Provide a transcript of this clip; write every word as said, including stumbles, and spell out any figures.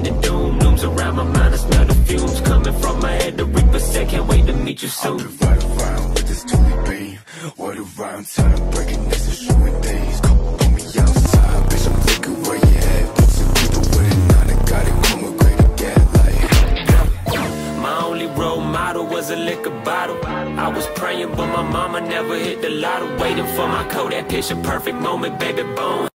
impending doom looms around my mind. I smell the fumes coming from my head. The reaper said, can't wait to meet you soon. I've been right around with this TOOLIE BEAM. What around time, breaking this and shooting things. Come on me outside, bitch, I'm taking where you at. Put some people with it, now they got it, come with great again, like. My only role model was a liquor bottle. I was praying, but my mama never hit the lotto. Waiting for my Kodak picture perfect moment, baby, bone.